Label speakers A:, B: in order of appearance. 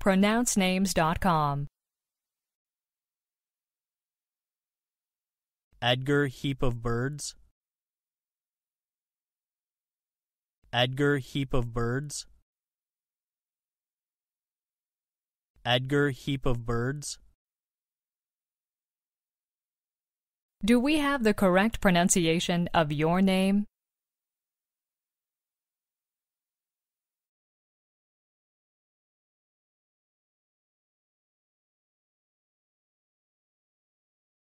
A: pronouncenames.com.
B: Edgar Heap of birds. Edgar Heap of birds. Edgar Heap of birds.
A: Do we have the correct pronunciation of your name?